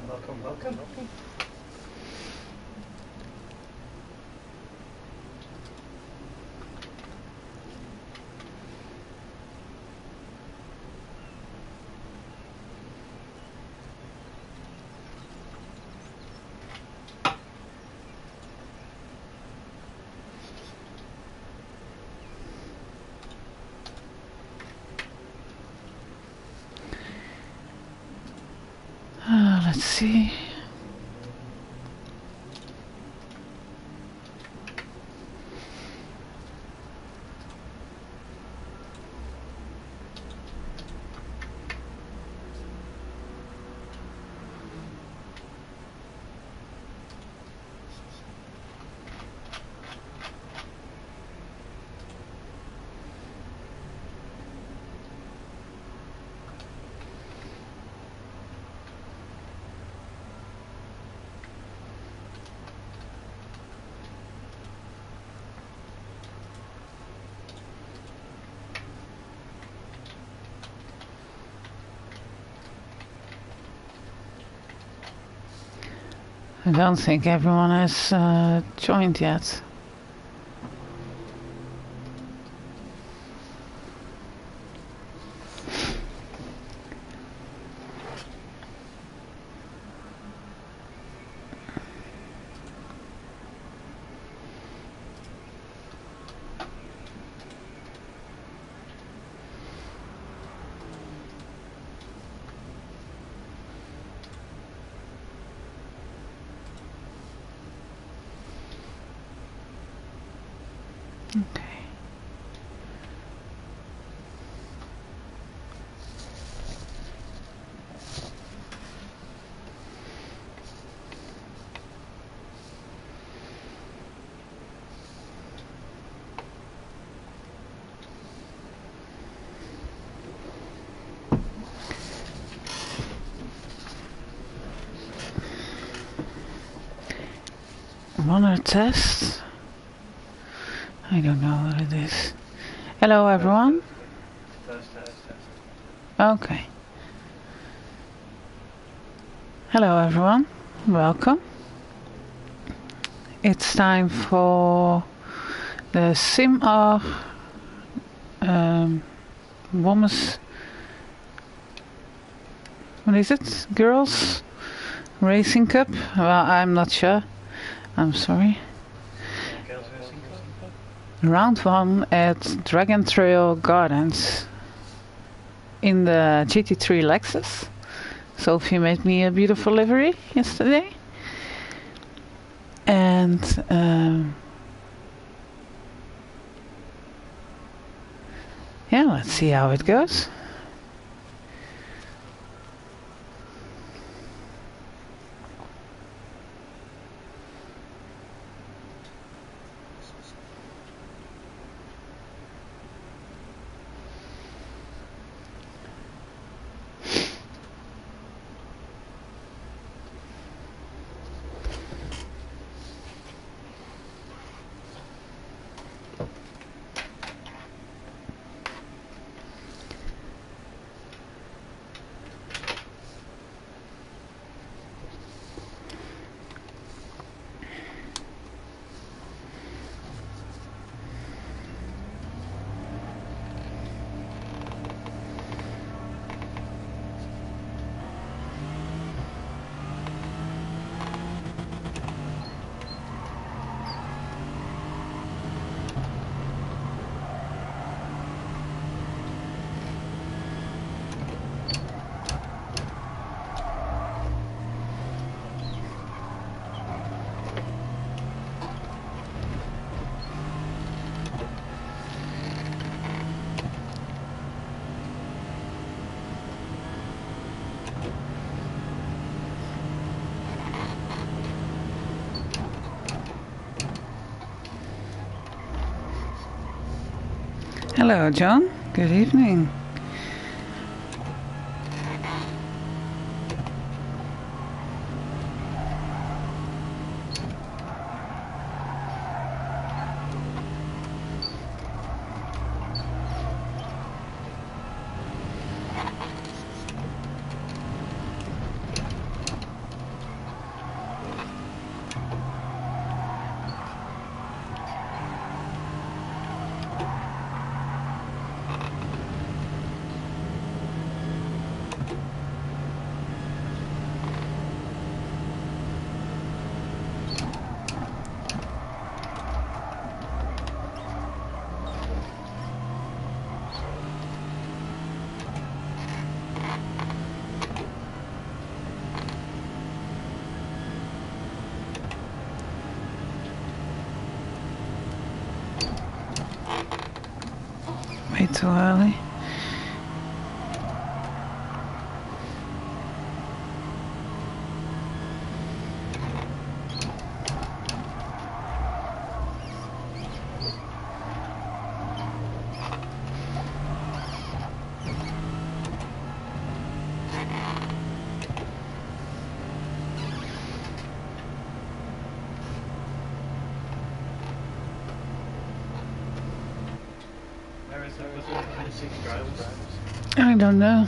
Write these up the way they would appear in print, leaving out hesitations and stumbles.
Welcome, welcome. Let's see. I don't think everyone has joined yet. Okay. One more test. I don't know what it is. Hello everyone. Test. Okay. Hello everyone. Welcome. It's time for the Sim-R Women's, what is it? Girls Racing Cup? Well, I'm not sure. I'm sorry. Round 1 at Dragon Trail Gardens in the GT3 Lexus. Sophie made me a beautiful livery yesterday. And yeah, let's see how it goes. Hello, John. Good evening. Way too early. Where is it? Was it 6 drivers? I don't know.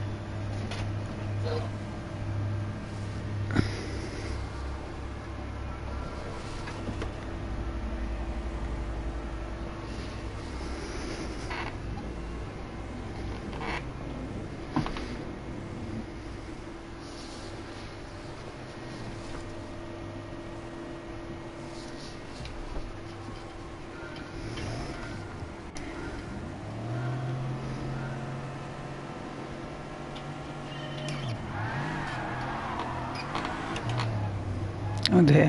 Oh dear.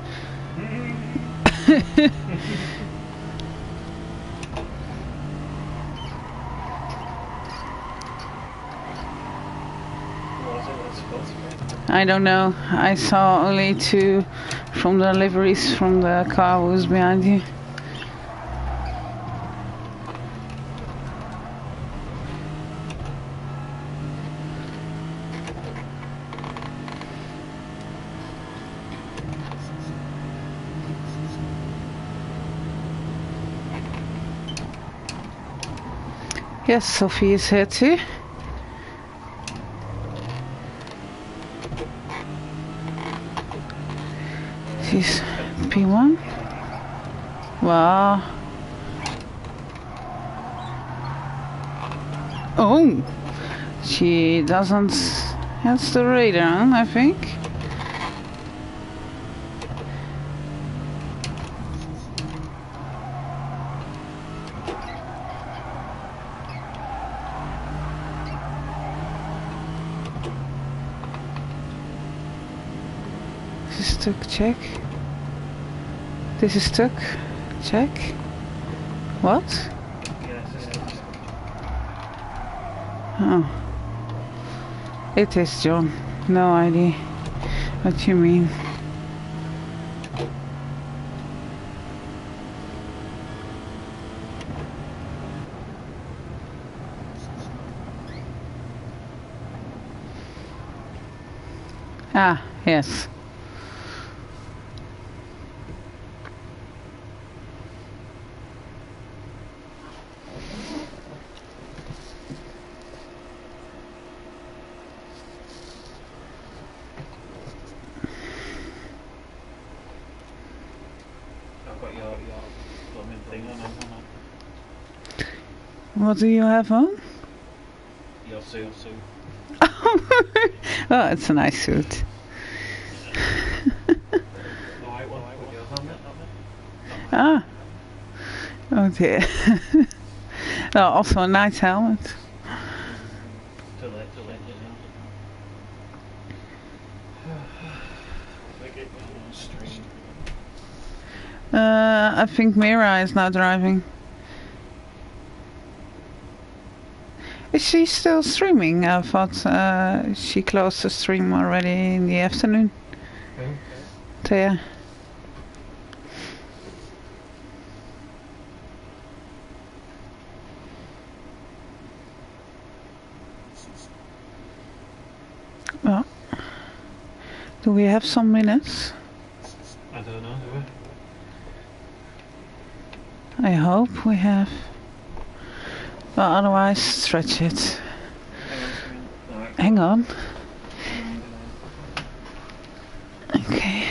I don't know. I saw only 2 from the liveries from the car who was behind you. Yes, Sophie is here too. She's P1. Wow. Oh, she doesn't have the radar on, I think. This is stuck, check. This is stuck, check. What? Oh. It is John. No idea what you mean. Ah, yes. What do you have on? Your suit. Oh, it's a nice suit. Ah. Oh dear. No, also a nice helmet. I think Mira is now driving. Is she still streaming? I thought she closed the stream already in the afternoon. Thea. Well, do we have some minutes? I don't know, do we? I hope we have. Well, otherwise, stretch it. Hang on. Okay.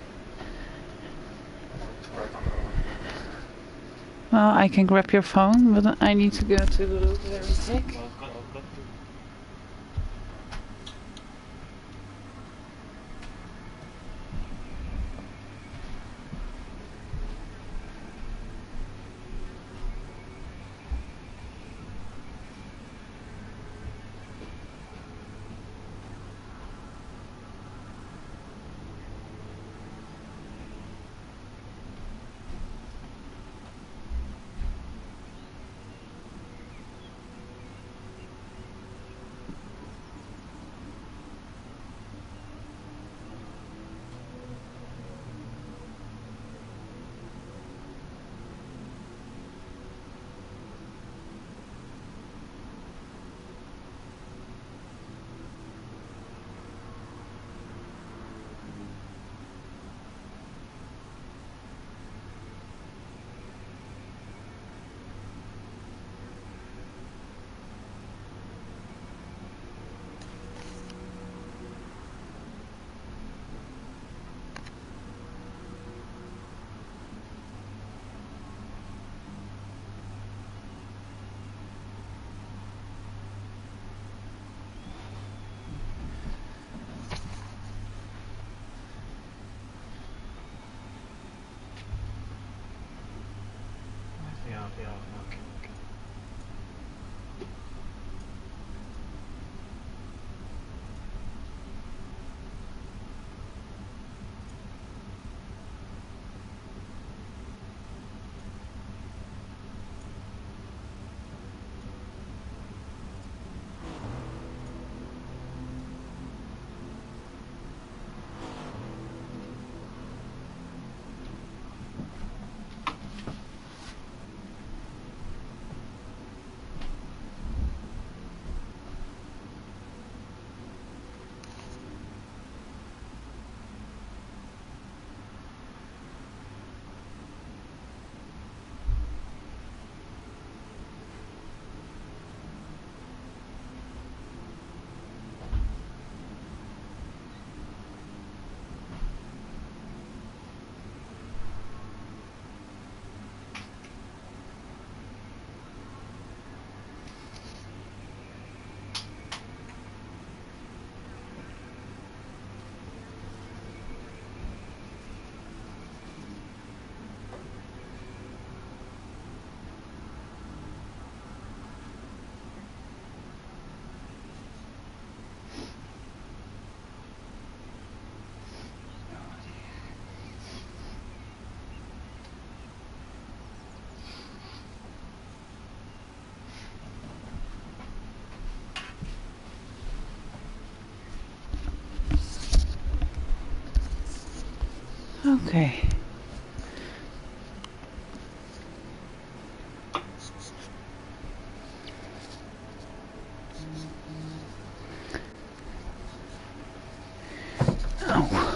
Well, I can grab your phone, but I need to go to the loo very quick. Ja, okay, okay. Okay. Ow.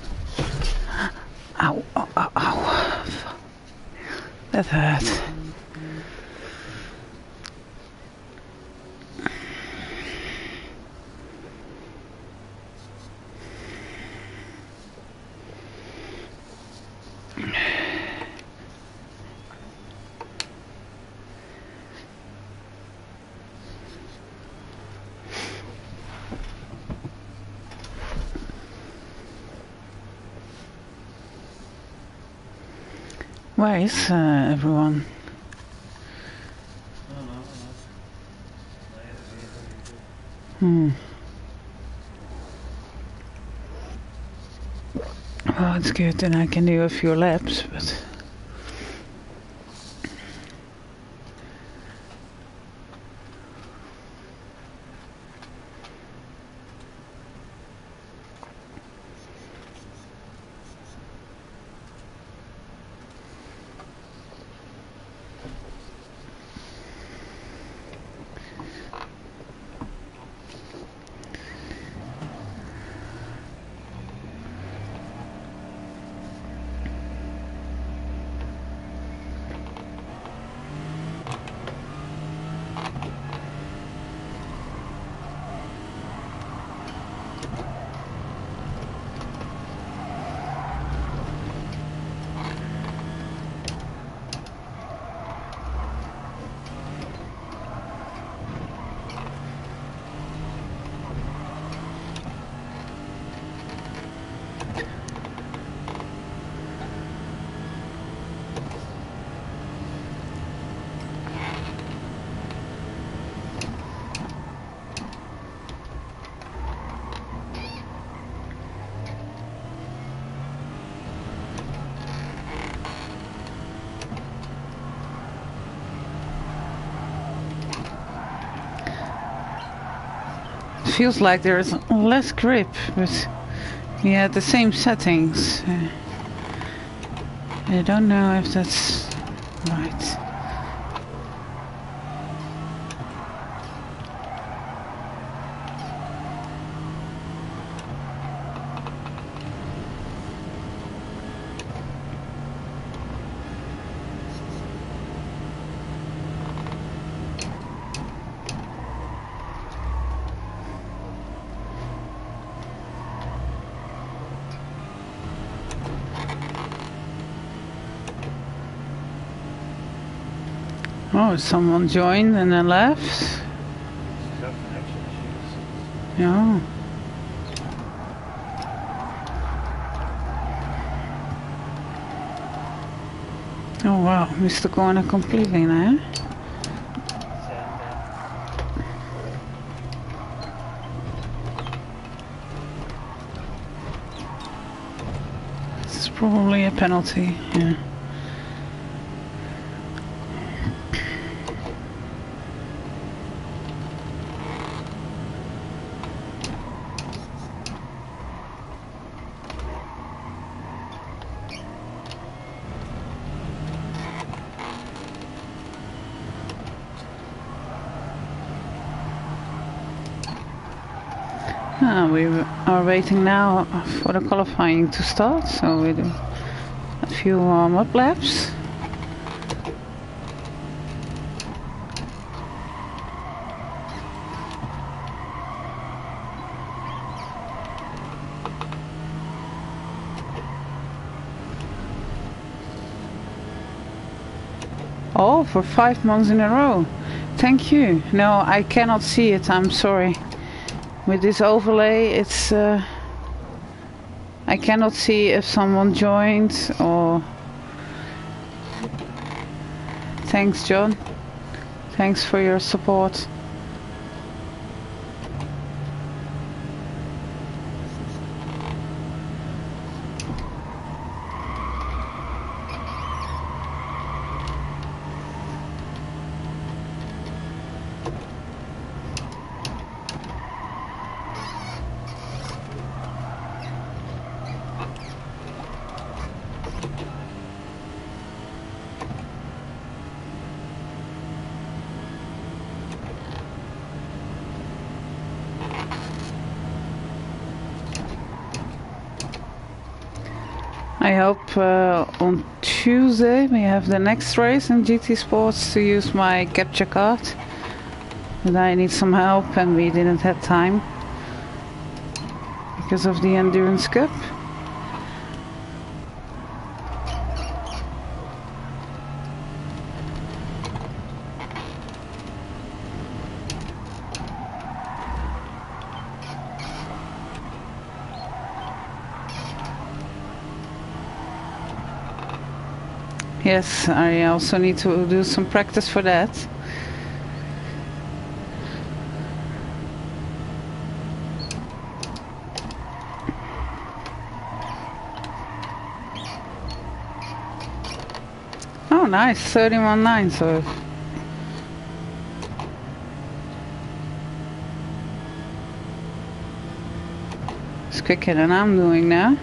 Ow, ow, ow, ow. That hurt. Where is everyone? I don't know. Oh, it's good, then I can do a few laps, but... Feels like there's less grip, but we had the same settings. I don't know if that's right. Oh, someone joined and then left? She's got connection issues. Yeah. Oh wow. Oh, missed the corner completely now. Sand there. This is probably a penalty, yeah. We are waiting now for the qualifying to start, so we do a few warm-up laps. Oh, for 5 months in a row. Thank you. No, I cannot see it, I'm sorry. With this overlay, it's I cannot see if someone joined or... Thanks, John. Thanks for your support. I hope on Tuesday we have the next race in GT Sports to use my capture card. But I need some help and we didn't have time because of the Endurance Cup. Yes, I also need to do some practice for that. Oh, nice, 31.9, so... It's quicker than I'm doing now.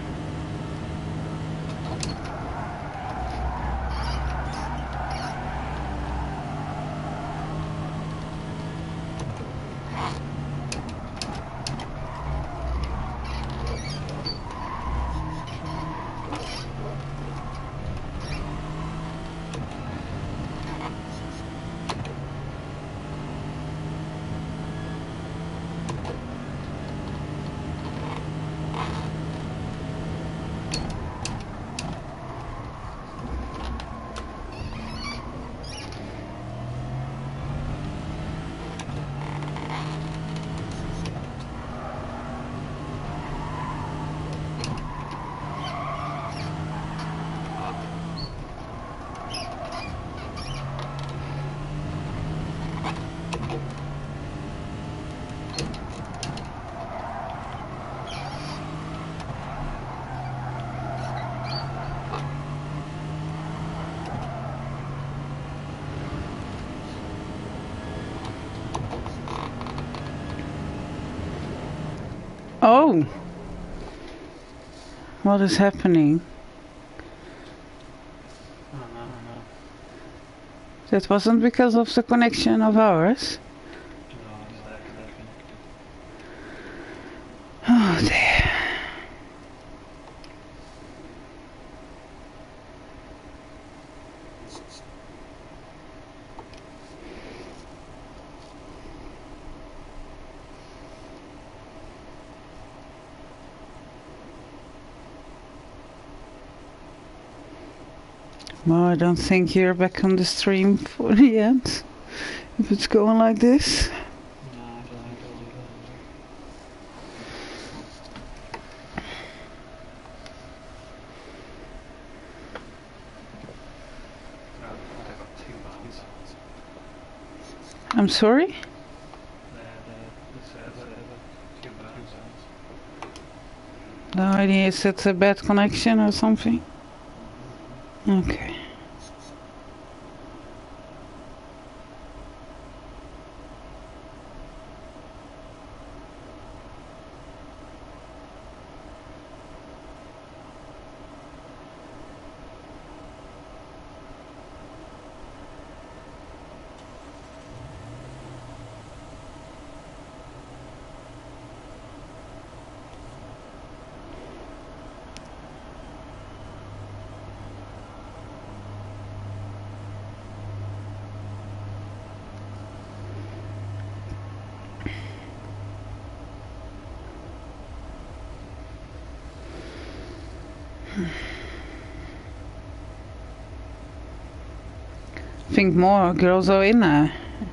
Oh! What is happening? No. That wasn't because of the connection of ours? No, it's that connection. Oh dear. Well, I don't think you're back on the stream for the end. If it's going like this. No, I don't think I'll do that. I'm sorry? No idea, is it a bad connection or something? Okay. I think more girls are in there.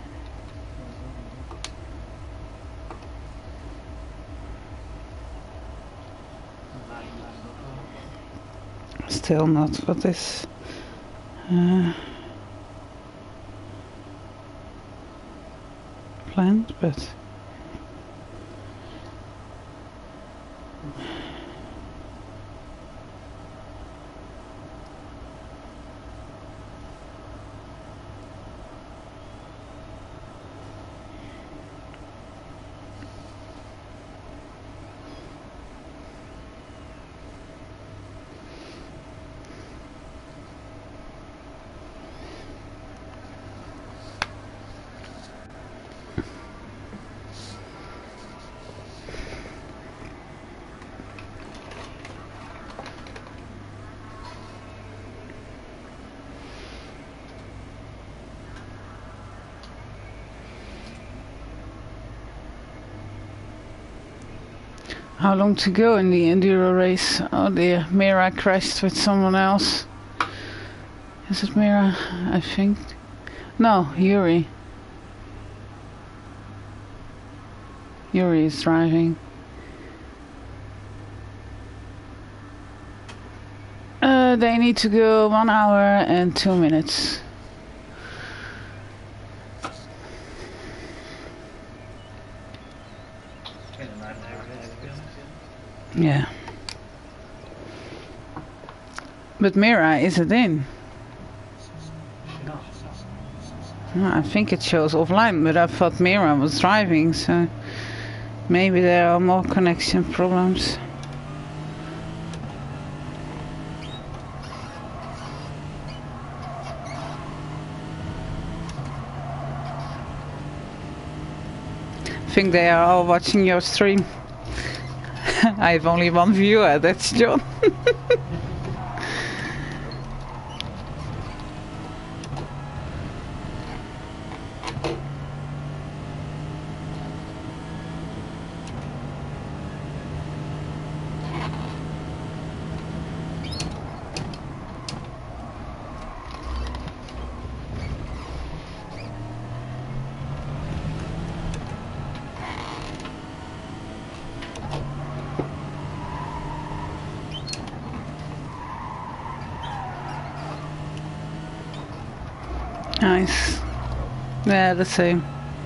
Still not what is planned, but how long to go in the enduro race? Oh dear, Mira crashed with someone else. Is it Mira? I think. No, Yuri. Yuri is driving. They need to go 1 hour and 2 minutes. Yeah. But Mira, is it in? No, I think it shows offline, but I thought Mira was driving, so maybe there are more connection problems. I think they are all watching your stream. I have only one viewer, that's John. Nice. Yeah, the same.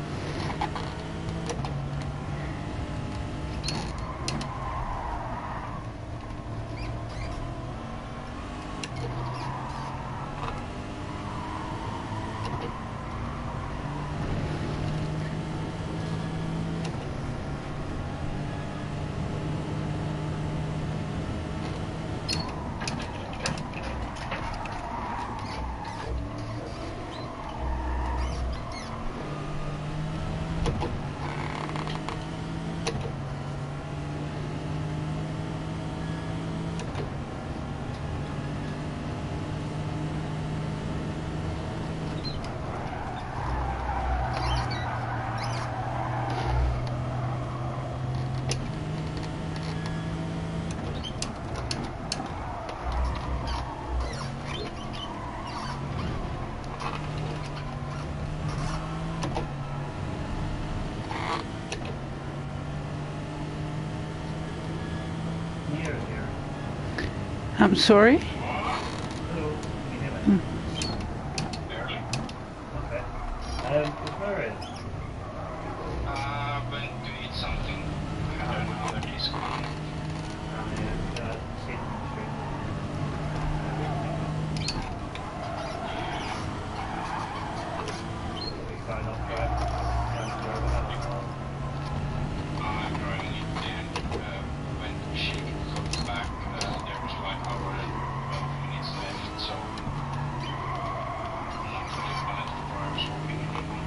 I'm sorry? Hello, can you hear me? Okay. Is Mira there? Went to eat something. Had another disco. Yeah, Sydney Street. We kind of drive over that wall. I'm driving it there. When she comes back, there was like hour and 12 minutes left, so I'm not really planning to drive shopping anymore.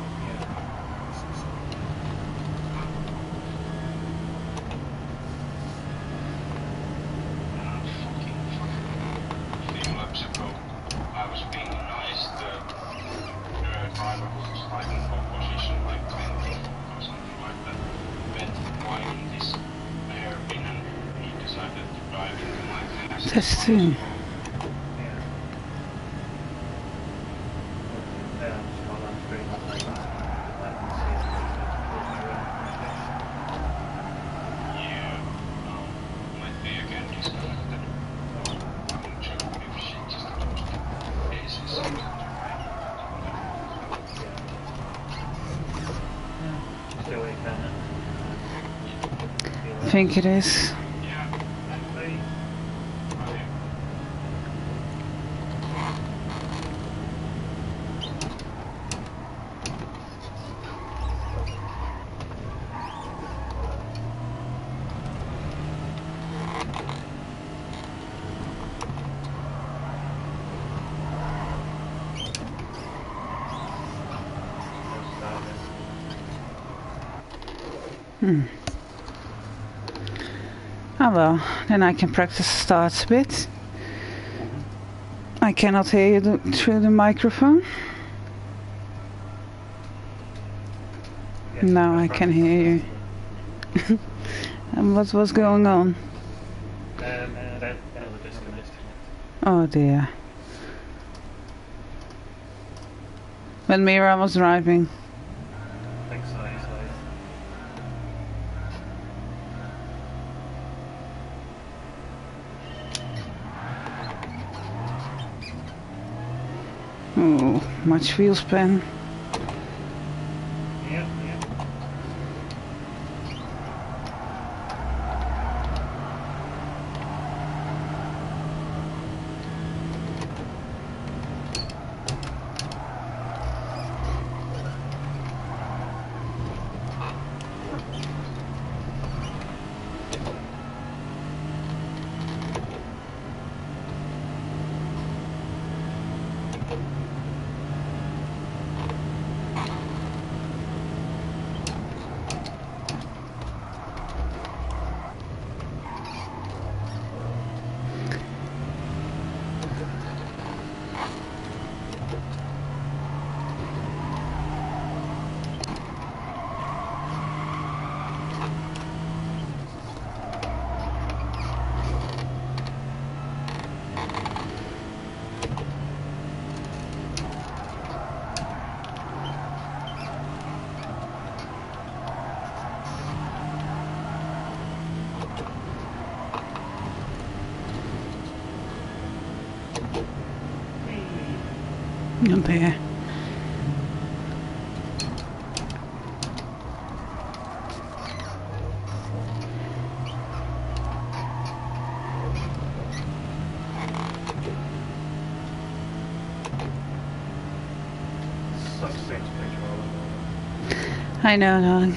A few laps ago, I was being nice. The driver was like in pole position, like 20 or something like that. Went wide in this hairpin and he decided to drive into my fast. Testing. Yeah. Yeah, small on screen, like, I can see it. Yeah, might be again disconnected. I'm check if she just closed AC something. Still we can. I think it is. Yeah, Actually, okay. Ah well, then I can practice the starts a bit. I cannot hear you through the microphone. Now I can hear you. And what was going on? That was disconnected. Oh dear. When Mira was driving. I think so, Oh, much wheel span. Yeah. Oh dear. Such strange picture. I know, darling.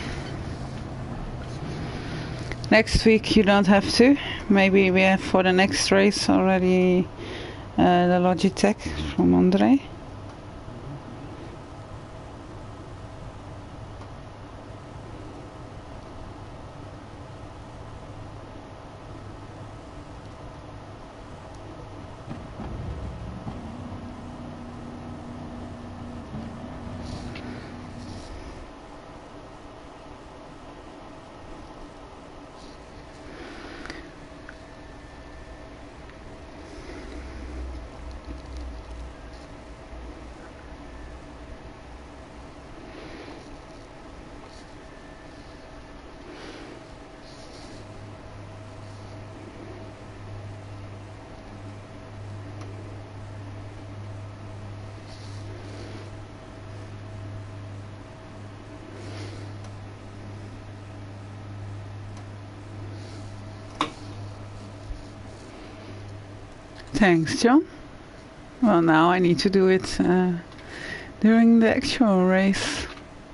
Next week you don't have to. Maybe we have for the next race already the Logitech from Andre. Thanks, John. Well, now I need to do it during the actual race.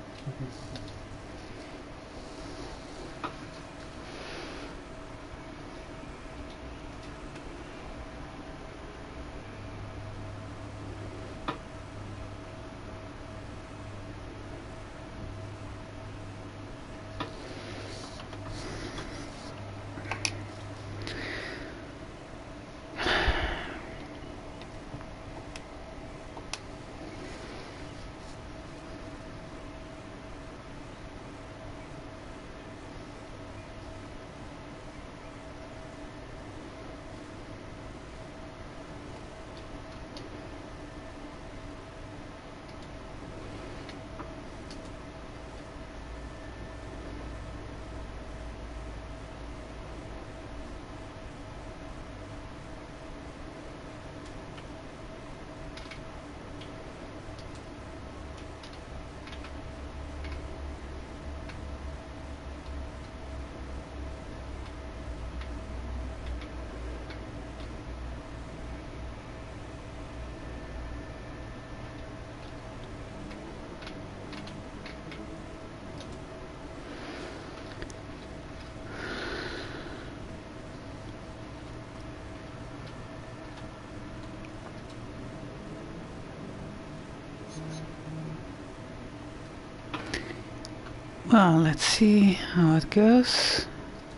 Well, let's see how it goes.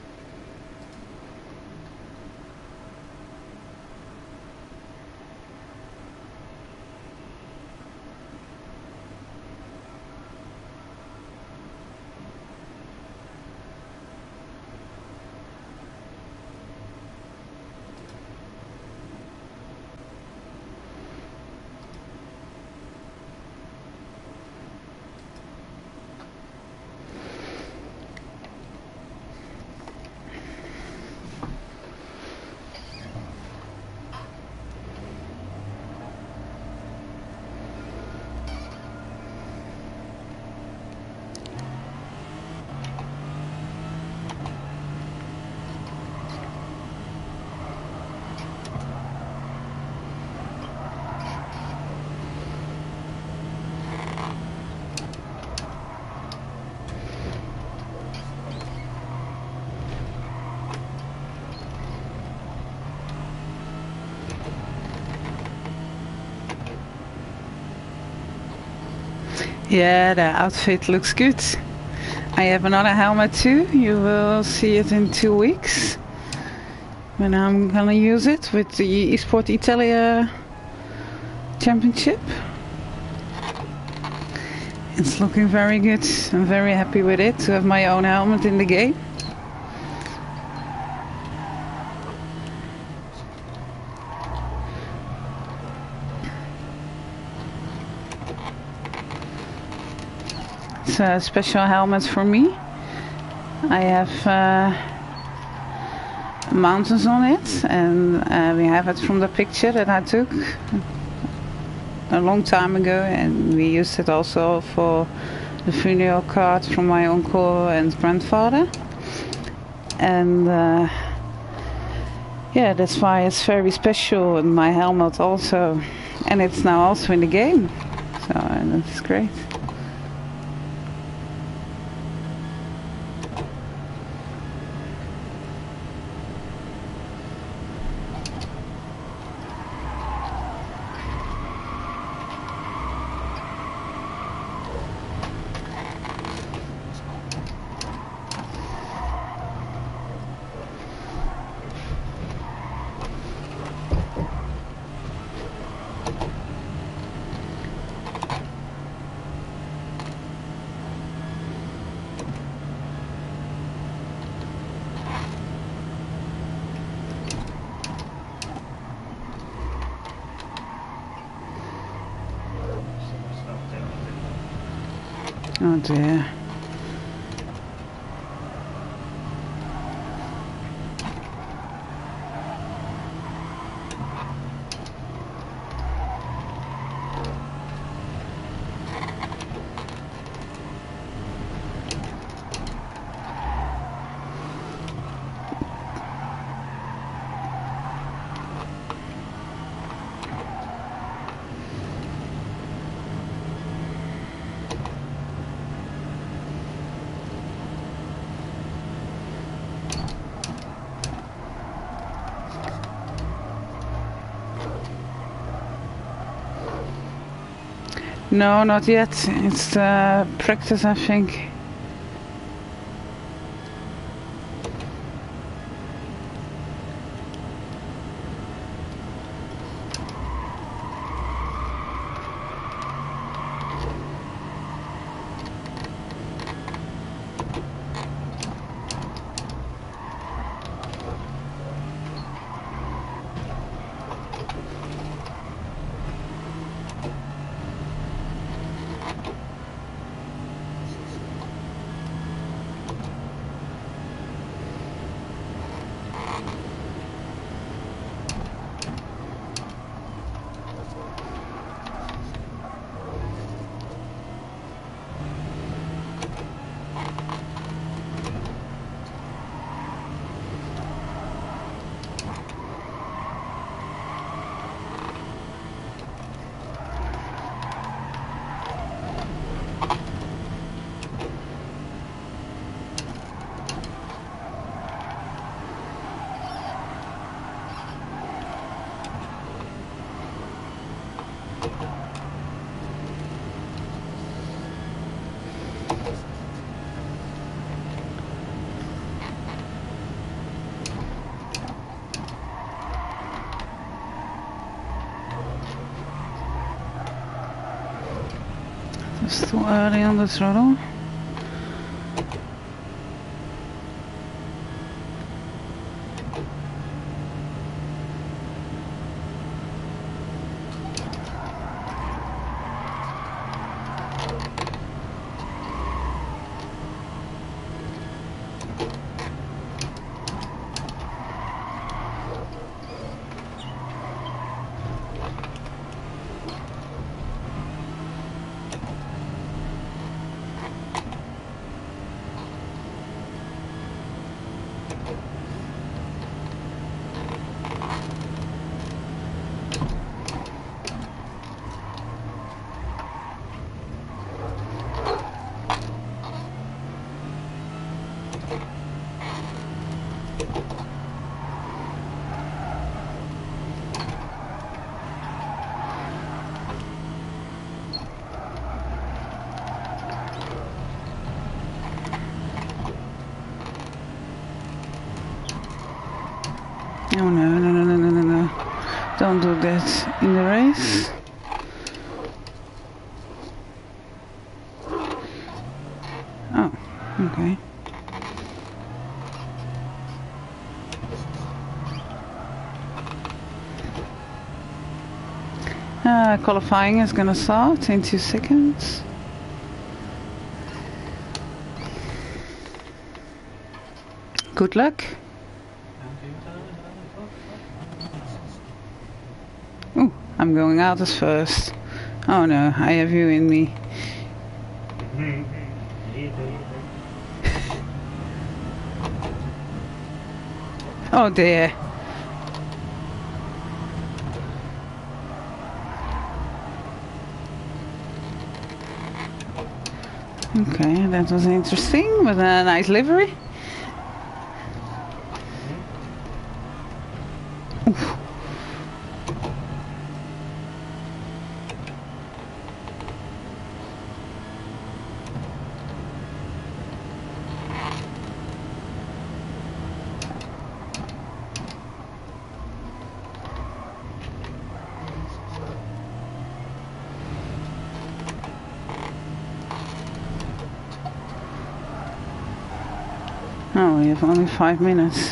Yeah, the outfit looks good. I have another helmet too. You will see it in 2 weeks when I'm gonna use it with the Esport Italia Championship. It's looking very good. I'm very happy with it to have my own helmet in the game. It's a special helmet for me. I have mountains on it, and we have it from the picture that I took a long time ago, and we used it also for the funeral card from my uncle and grandfather. And yeah, that's why it's very special, and my helmet also, and it's now also in the game, so that's great. Oh dear. No, not yet. It's practice, I think. It's too early on the throttle. Oh no, no, no, no, no, no, no. Don't do that in the race. Oh, okay. Qualifying is gonna start in 2 seconds. Good luck. Ooh, I'm going out as first. Oh no, I have you in me. Oh dear. Okay, that was interesting, with a nice livery. Oof. Oh, we have only 5 minutes.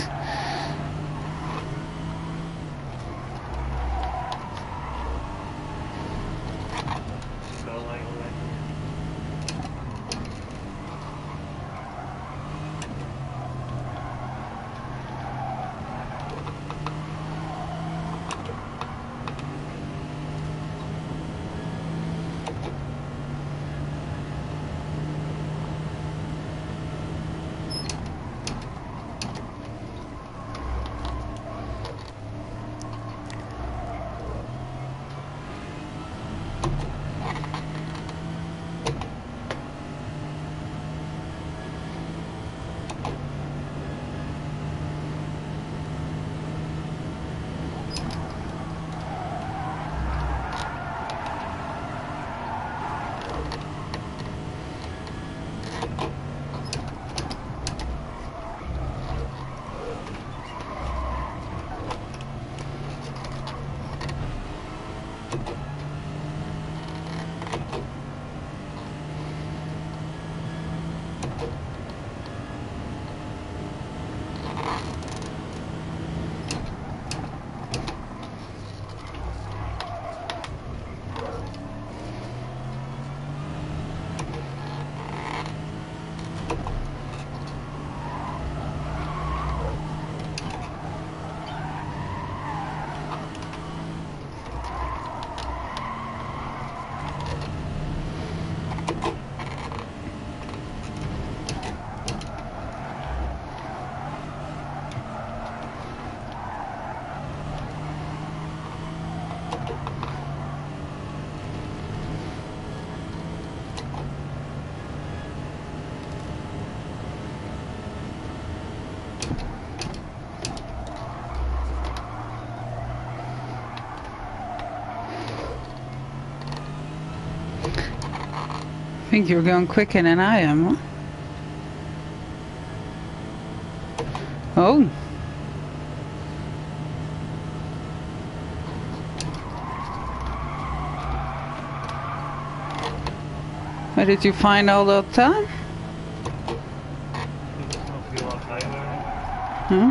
I think you're going quicker than I am, huh? Oh. Where did you find all that time? It's not feel like highway. Huh?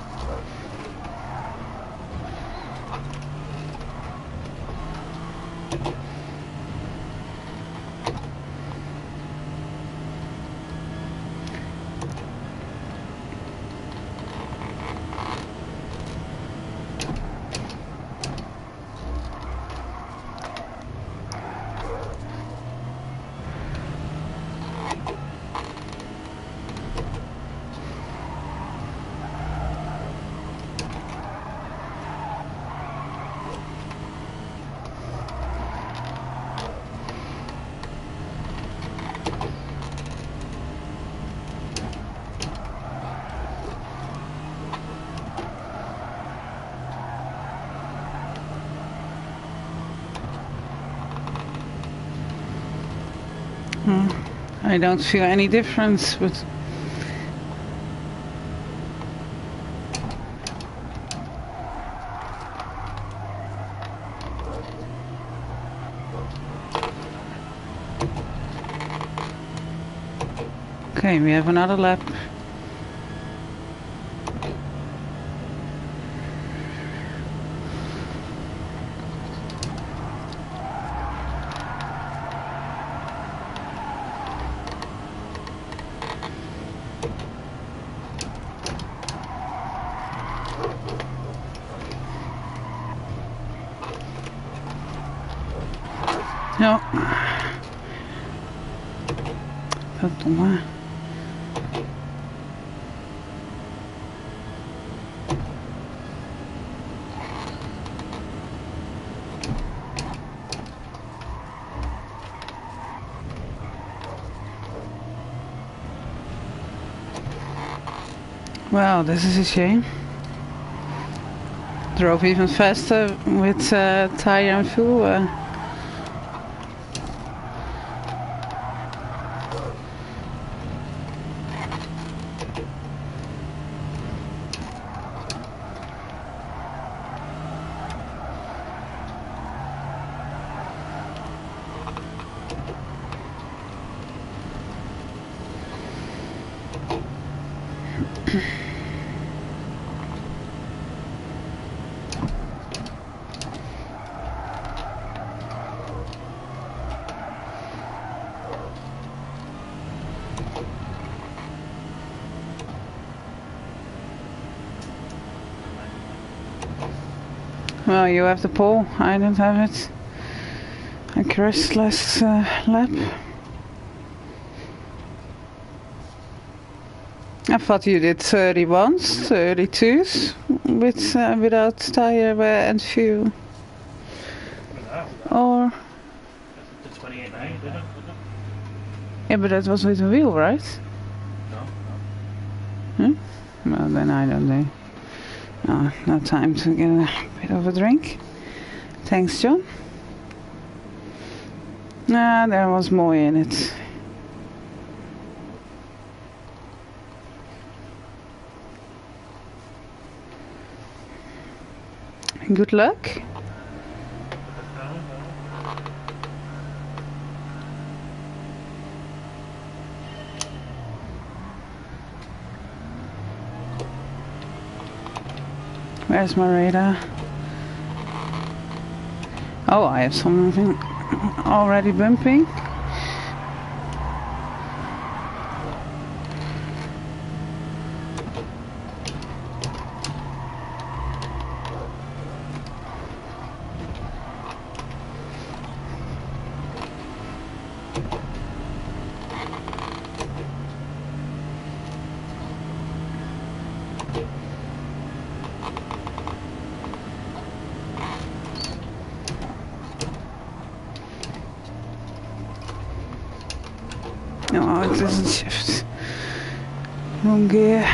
I don't feel any difference, but okay, we have another lap. Ja. Verdomme. Well, this is a shame. Drove even faster with tire and fuel. Well, you have the pole. I don't have it. I crashed last lap. I thought you did 31s, 32s with without tire wear and fuel. Or The 28.9, didn't it? yeah, but that was with a wheel, right? No. Well, then I don't know. No time to get a bit of a drink. Thanks, John. Nah, there was more in it. Good luck. Where's my radar? Oh, I have something already bumping. No, it doesn't shift. Wrong gear.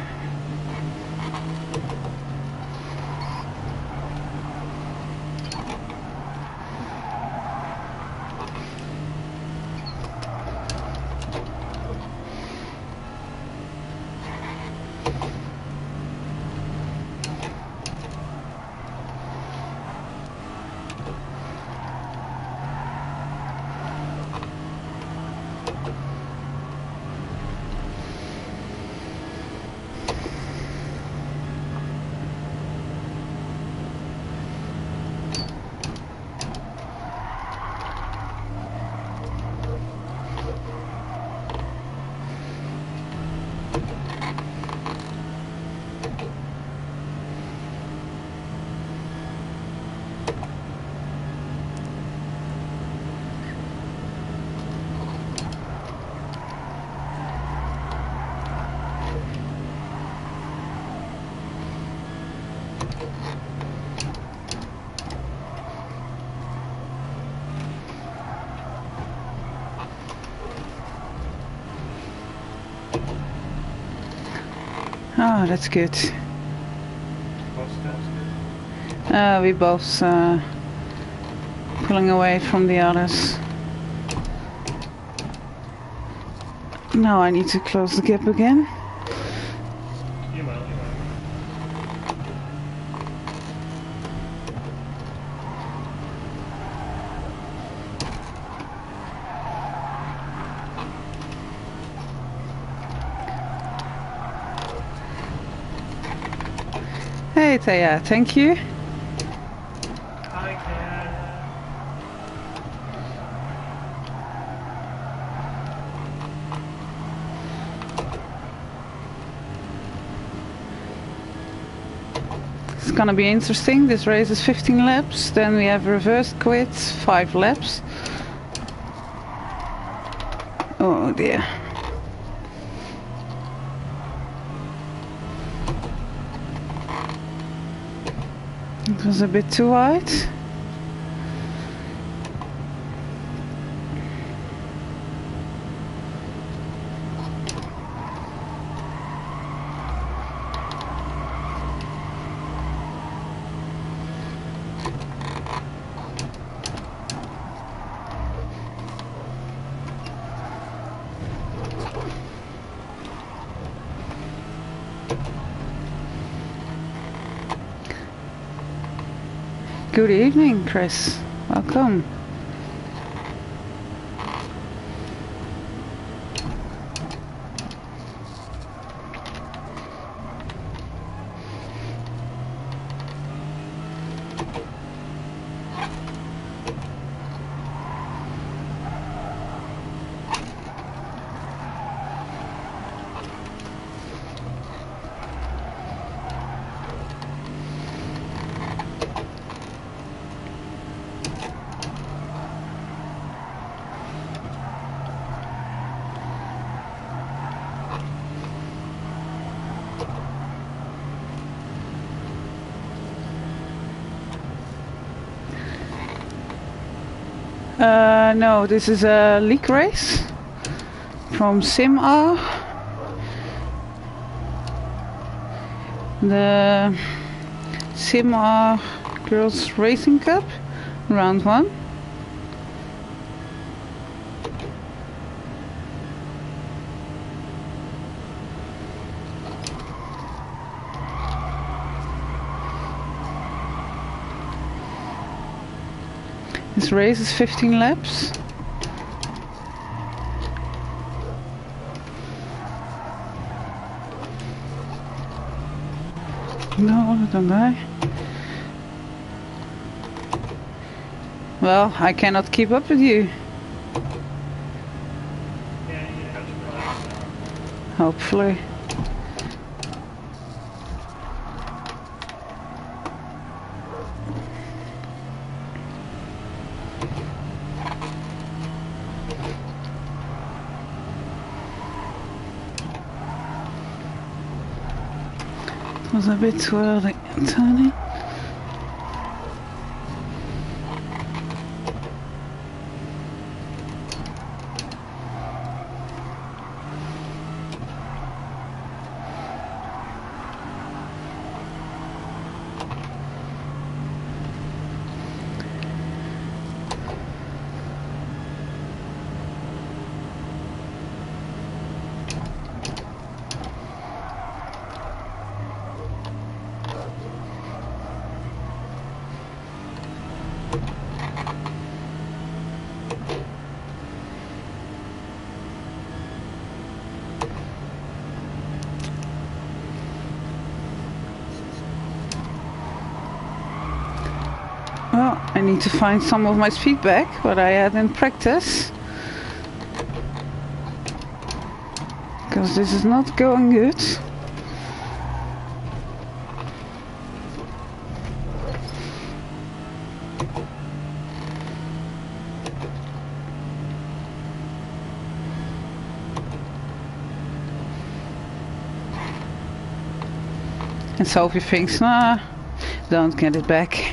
Oh, that's good. We both pulling away from the others. Now I need to close the gap again. You will. Hey Thea, thank you. Hi, Ken. It's gonna be interesting. This race is 15 laps. Then we have reverse quits, 5 laps. Oh dear. It was a bit too wide. Good evening, Chris. Welcome. No, this is a league race from SimR. The SimR Girls Racing Cup, round 1. This race is 15 laps. No, don't I? Well, I cannot keep up with you. Yeah, you catch a prize now. Hopefully. It was a bit too early, Tony. Well, I need to find some of my speed back, what I had in practice. Because this is not going good. And Sophie thinks, nah, don't get it back.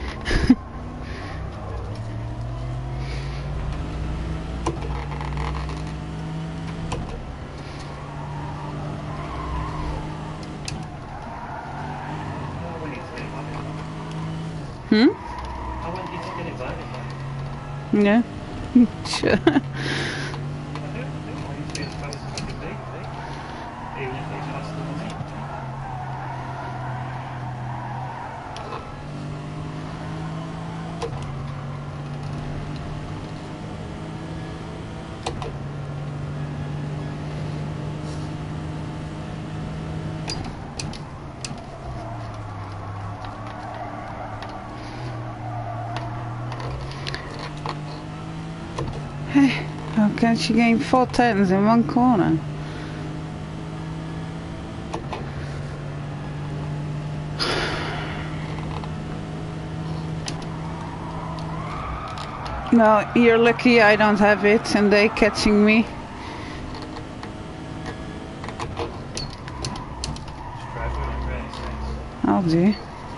Oh, we need to get it back. Hmm? I want you to get it back. Yeah. Sure. I want you to be as fast as you can be. Even if it's faster than me. How can she gain 4 tens in one corner? Well, you're lucky I don't have it and they catching me. Just drive when it rains. I'll do.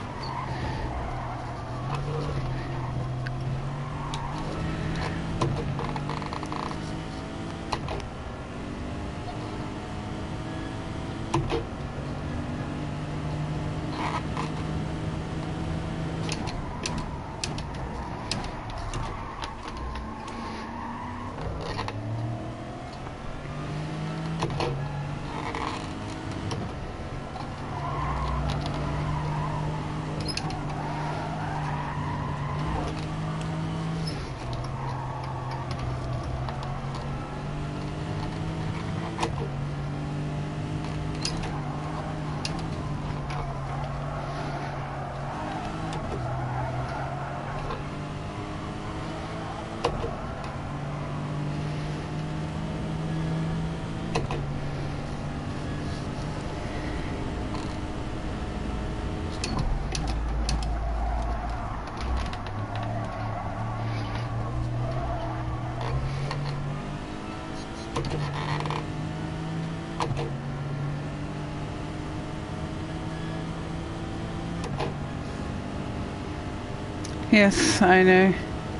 Yes, I know.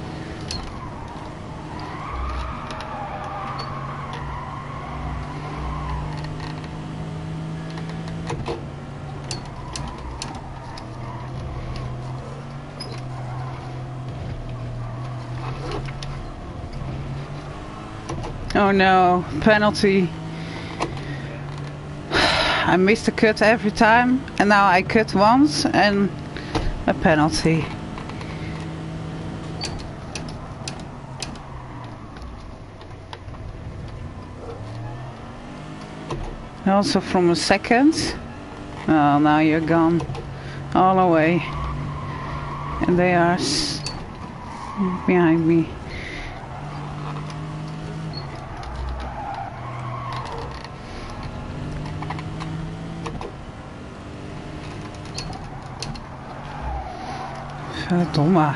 Oh no, penalty. I missed a cut every time and now I cut once and a penalty. Also from a second. Oh, now you're gone. All away. And they are behind me. Verdomme.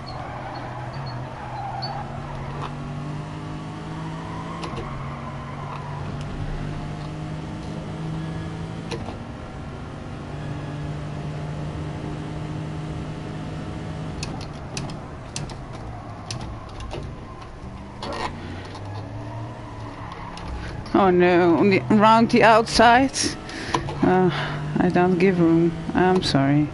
Oh no, around the outside. I don't give room. I'm sorry.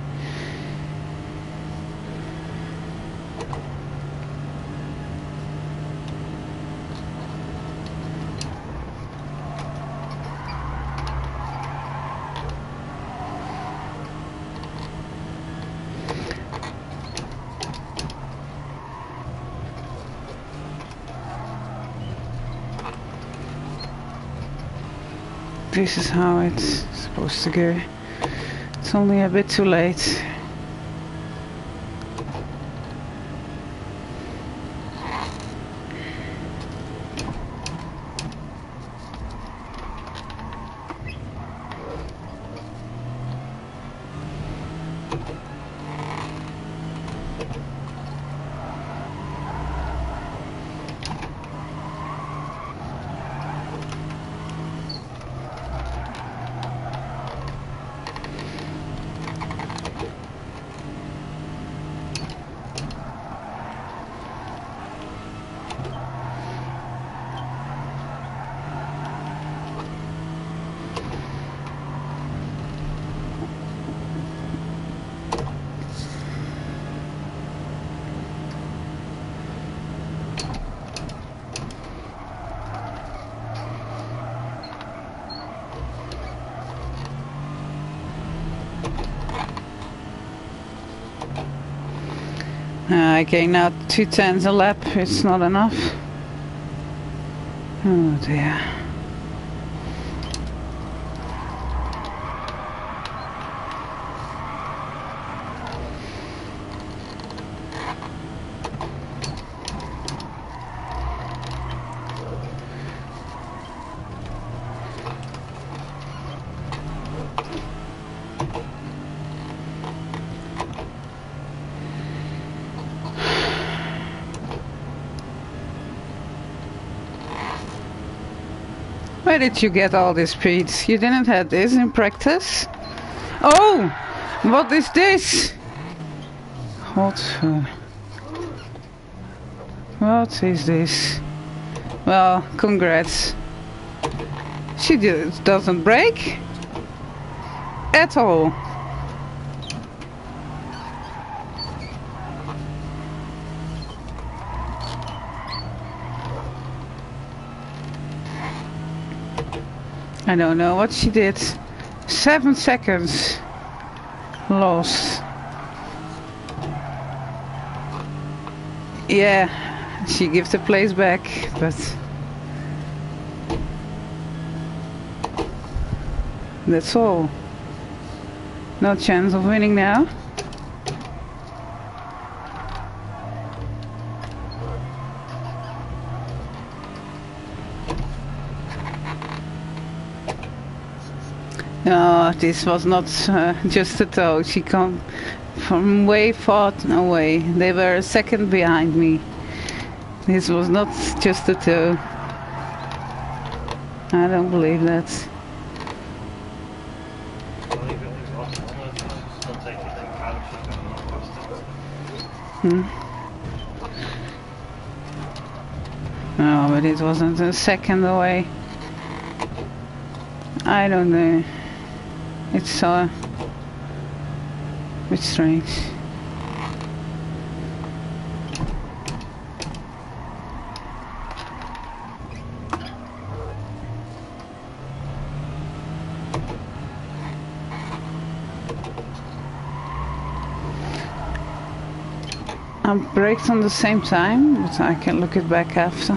This is how it's supposed to go. It's only a bit too late. Okay, now 210s a lap, it's not enough. Oh dear. Where did you get all this speed? You didn't have this in practice? Oh! What is this? What is this? Well, congrats. She doesn't brake at all. I don't know what she did. 7 seconds lost. Yeah, she gives the place back, but that's all. No chance of winning now. No, this was not just a tow. She come from way far away. They were a second behind me. This was not just a tow. I don't believe that. No, but it wasn't a second away. I don't know. It's a bit strange. I braked on the same time, but I can look it back after.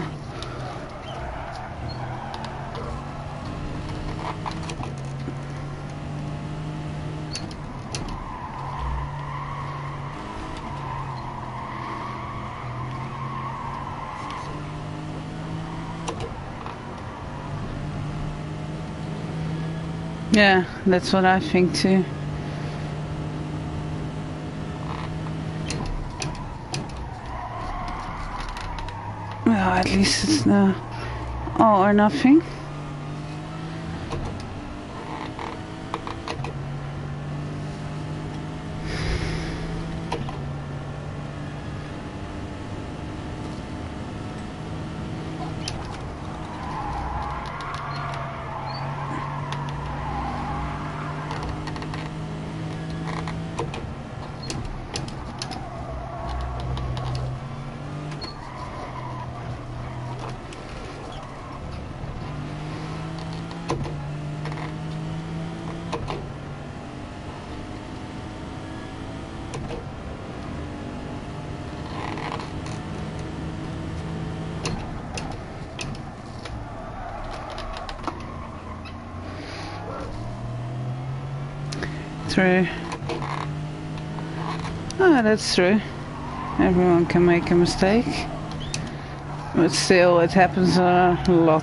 Yeah, that's what I think too. Well, at least it's all or nothing. True. Ah, that's true. Everyone can make a mistake. But still, it happens a lot.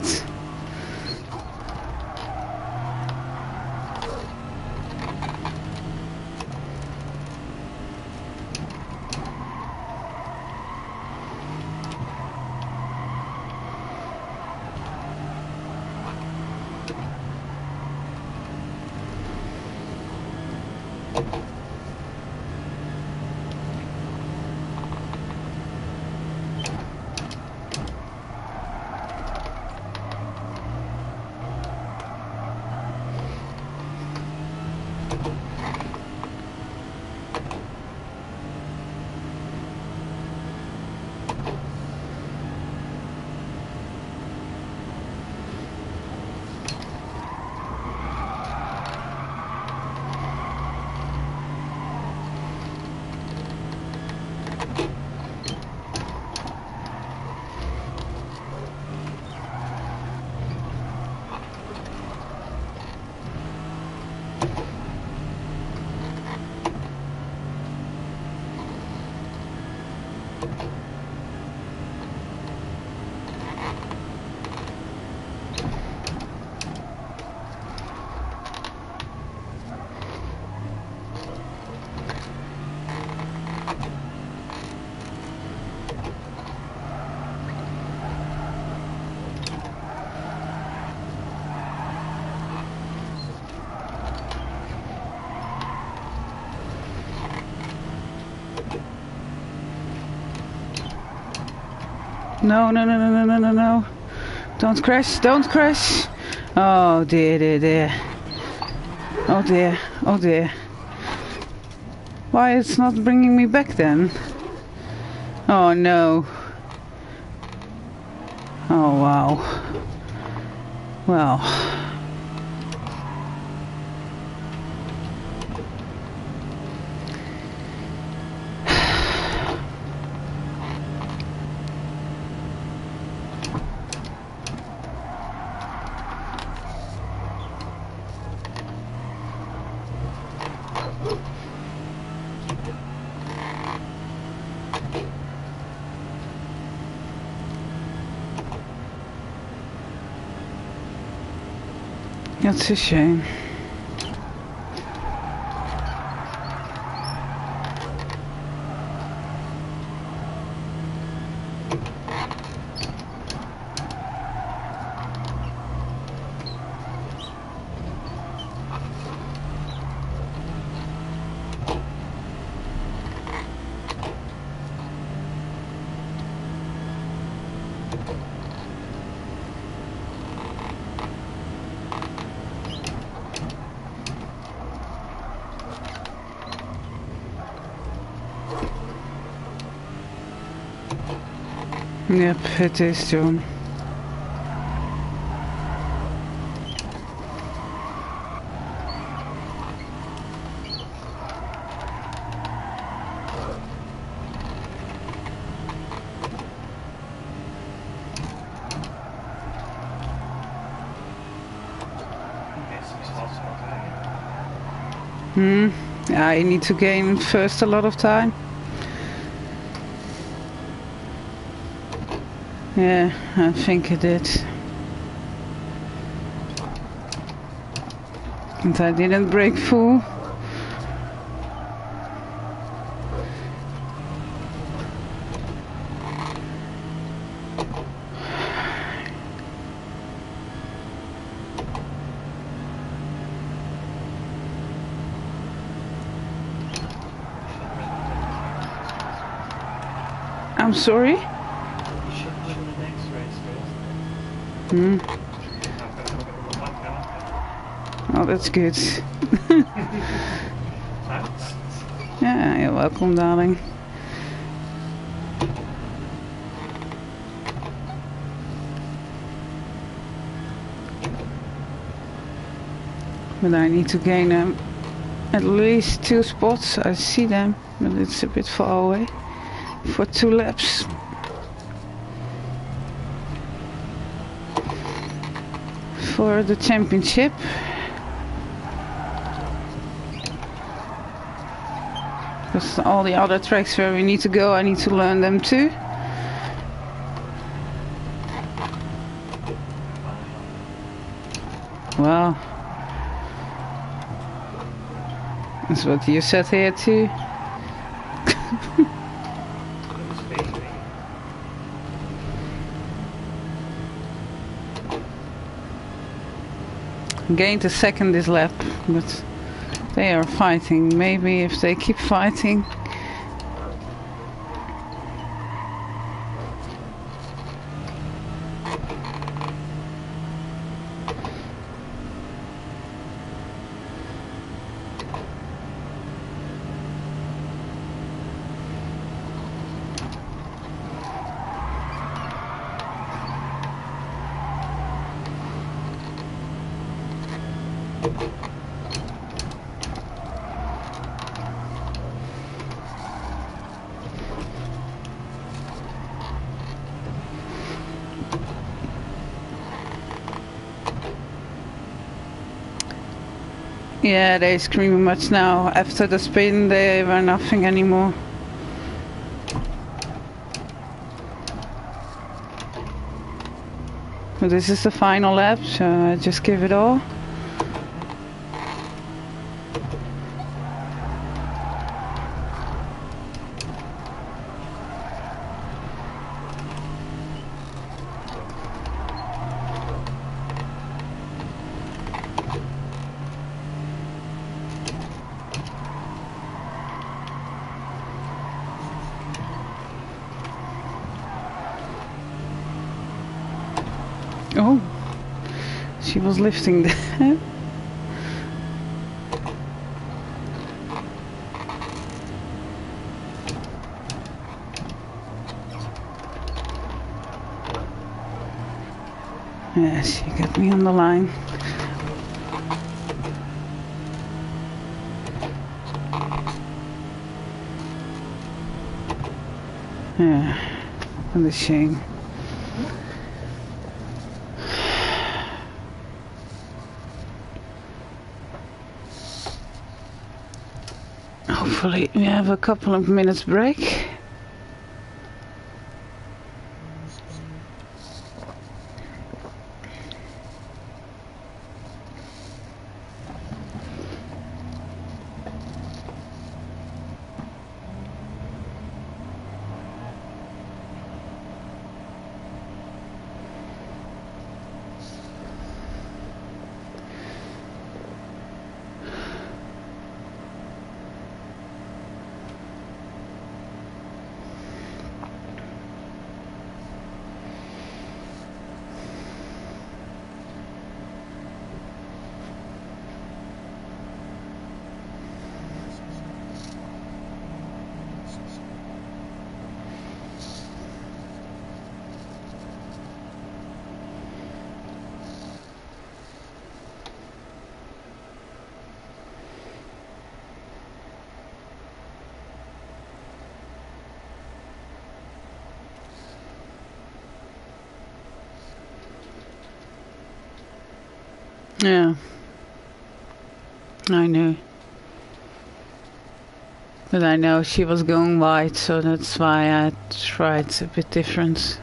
No, no, no, no, no, no, no, no. Don't crash, don't crash. Oh dear, dear, dear. Oh dear, oh dear. Why it's not bringing me back then? Oh no. Oh wow. Well. That's a shame. Yep, it is John. I need to gain first a lot of time. Yeah, I think it did. And I didn't brake full. I'm sorry? You should win the next race, guys. Hmm. I've got to look at the back now. Oh, that's good. Thanks. Yeah, you're welcome, darling. But I need to gain at least 2 spots. I see them, but it's a bit far away for 2 laps. For the championship. Because all the other tracks where we need to go, I need to learn them too. Well, that's what you said here too. Gained a second this lap, but they are fighting. Maybe if they keep fighting. Yeah, they scream much now. After the spin, they were nothing anymore. But this is the final lap, so I just give it all. Oh, she was lifting that. Yeah, she got me on the line. Yeah, what a shame. Hopefully we have a couple of minutes break. Yeah, I knew. But I know she was going wide, so that's why I tried a bit different.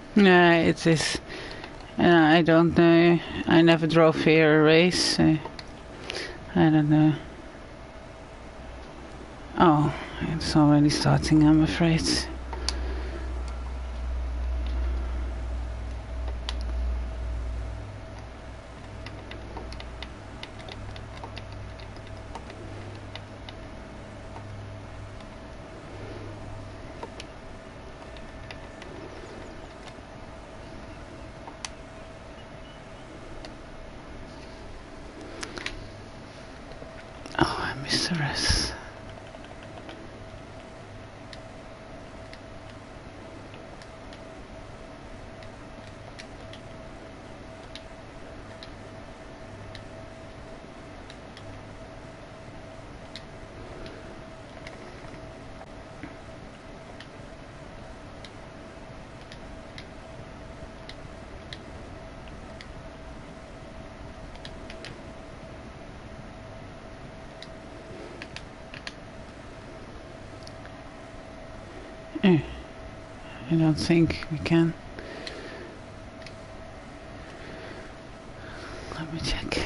Yeah, it is. I don't know. I never drove here a race. So I don't know. Oh, it's already starting, I'm afraid. Oh, I missed the rest. I don't think we can. Let me check.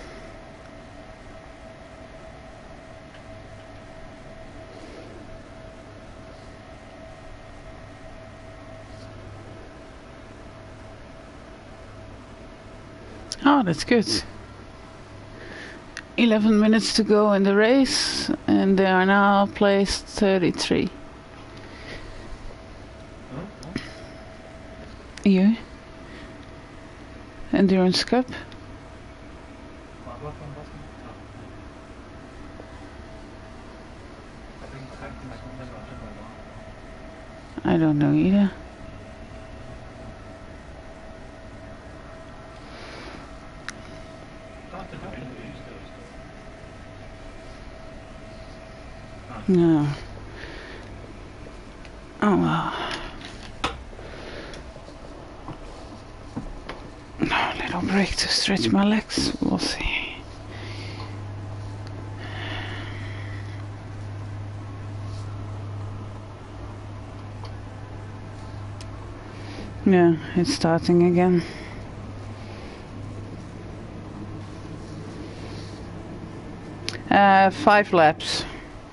Oh, that's good. 11 minutes to go in the race, and they are now placed 33. You? Endurance Cup? I don't know either. No. Oh well. A little break to stretch my legs. We'll see. Yeah, it's starting again. Five laps.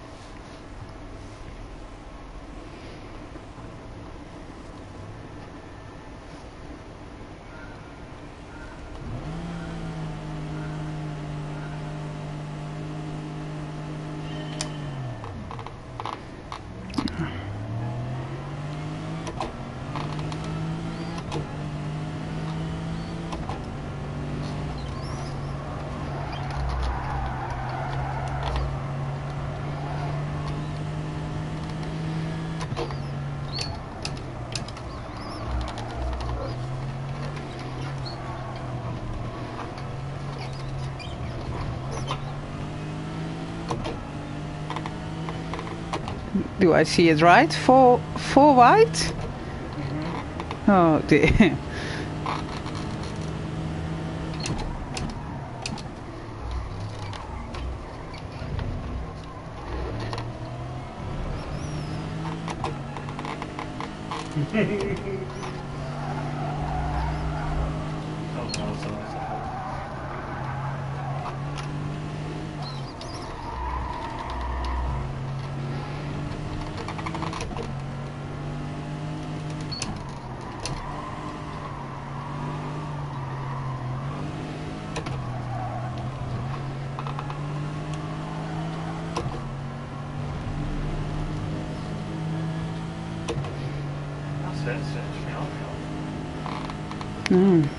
Do I see it right? Four wide? Oh dear. Mm.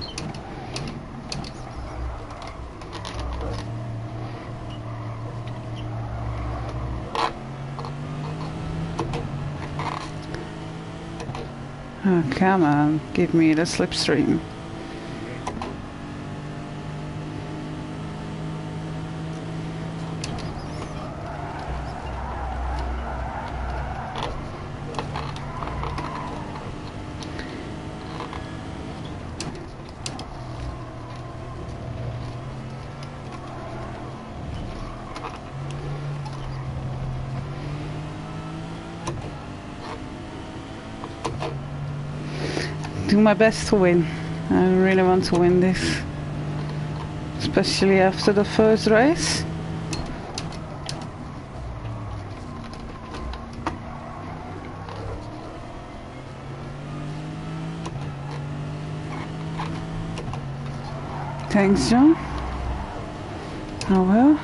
Oh, come on, give me the slipstream. do my best to win. I really want to win this. Especially after the first race. Thanks, John. Oh well.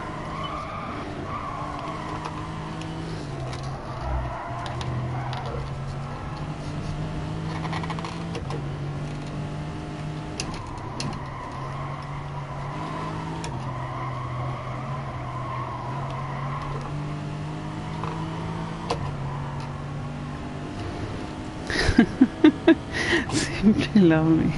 Simply lovely.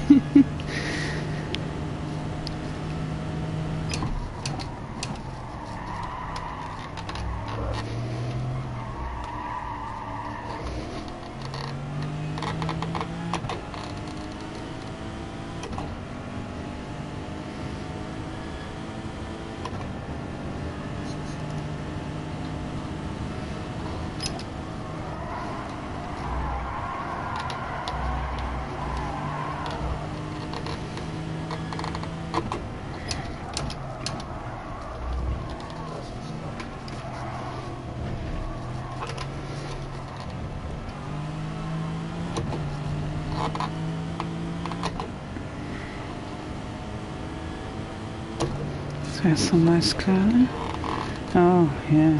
There's some nice color. Oh, yeah.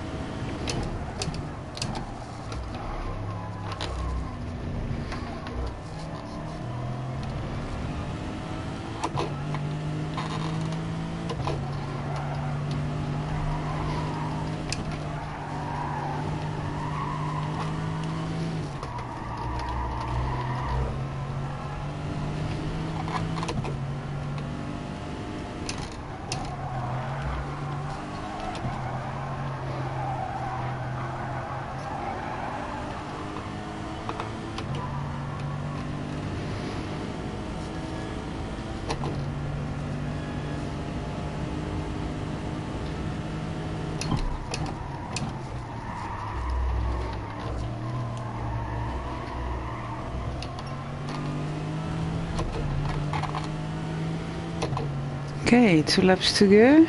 Okay, 2 laps to go.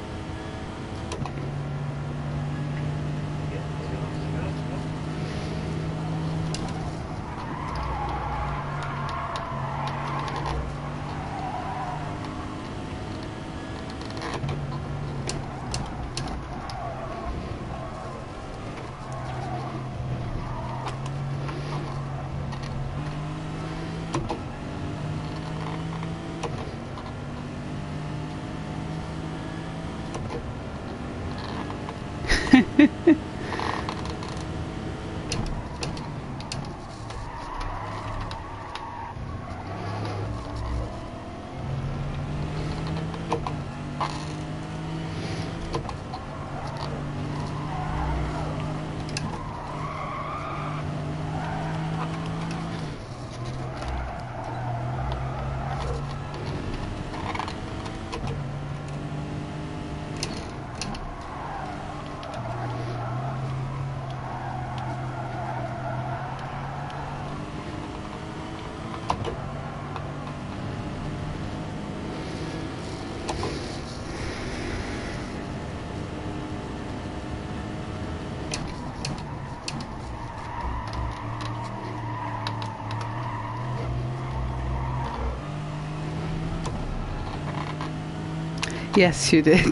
Yes, you did.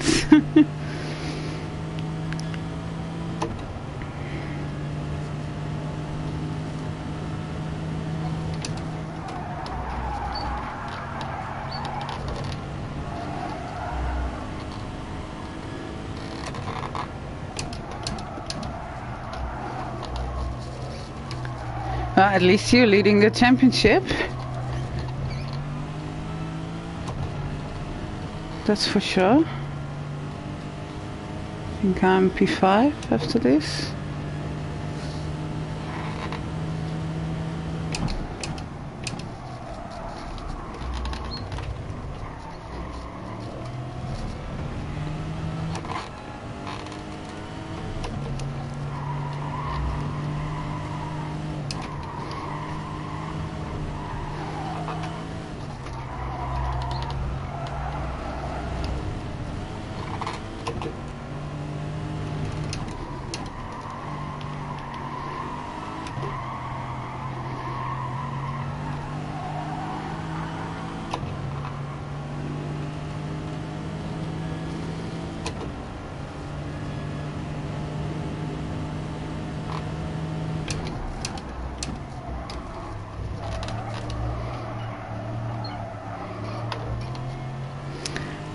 Well, at least you're leading the championship. That's for sure. I think I'm P5 after this.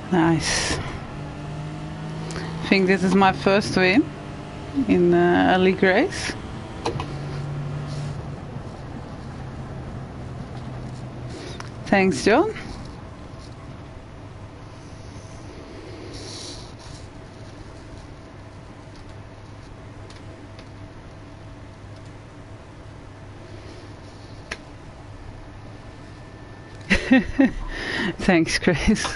Nice. I think this is my first win in a league race. Thanks, John. Thanks, Chris.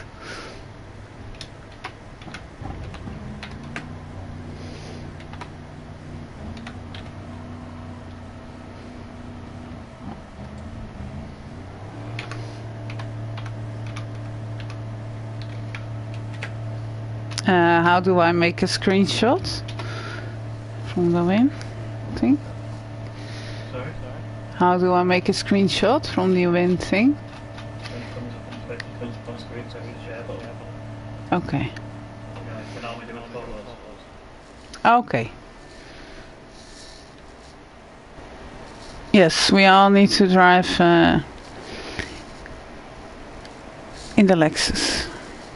How do I make a screenshot from the win thing? Sorry? How do I make a screenshot from the win thing? When it comes up on screen, so hit share button. Okay. Yeah, you can only do it photos. Okay. Yes, we all need to drive in the Lexus.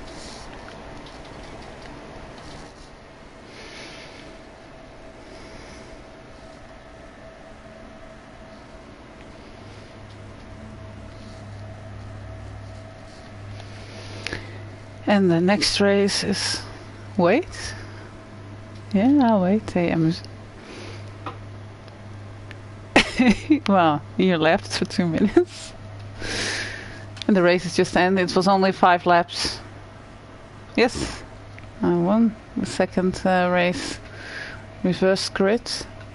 And the next race is wait. Yeah, I'll wait. Hey, well, you left for 2 minutes. And the race has just ended. It was only 5 laps. Yes, I won the second race. Reverse grid.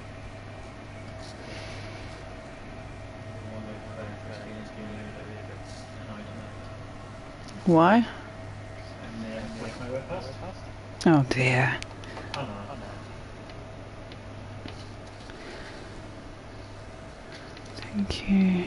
Why? Oh dear. Thank you.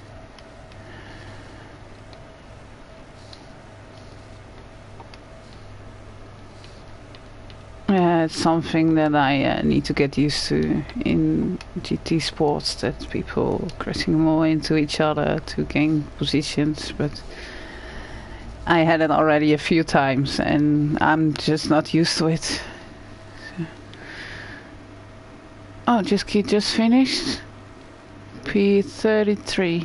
Yeah, it's something that I need to get used to in GT sports, that people crashing more into each other to gain positions, but I had it already a few times and I'm just not used to it. Oh, just finished. P33.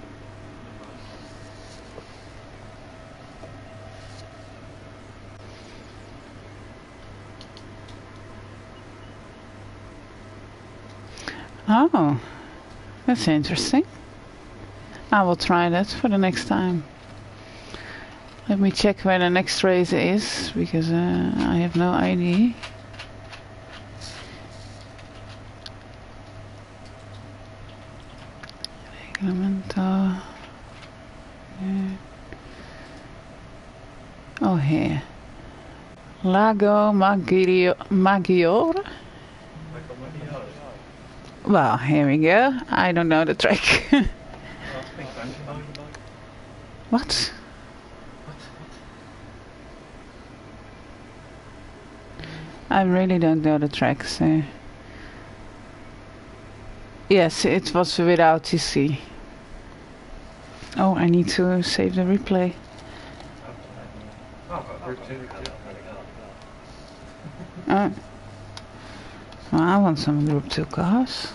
Oh, that's interesting. I will try that for the next time. Let me check where the next race is, because I have no idea. Reglamento. Oh, here. Lago Maggiore. Well, here we go. I don't know the track. What? I really don't know the track, so... Yes, it was without TC. Oh, I need to save the replay. Well, I want some Group 2 cars.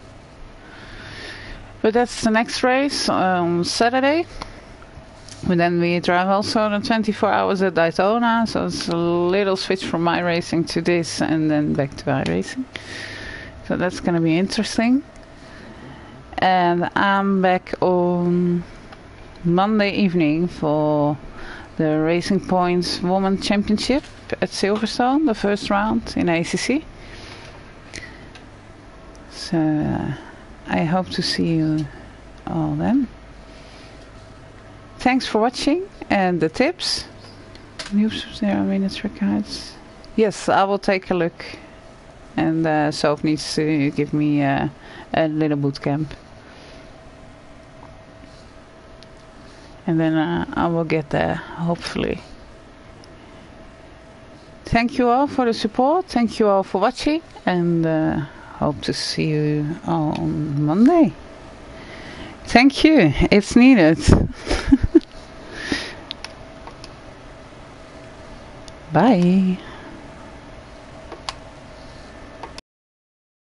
But that's the next race on Saturday. But then we drive also the 24 hours at Daytona, so it's a little switch from my racing to this and then back to iRacing. So that's going to be interesting. And I'm back on Monday evening for the Racing Points Women Championship at Silverstone, the first round in ACC. So I hope to see you all then. Thanks for watching and the tips. News there are minutes records. Yes, I will take a look. And Soph needs to give me a little boot camp. And then I will get there, hopefully. Thank you all for the support. Thank you all for watching. And hope to see you on Monday. Thank you. It's needed. Bye.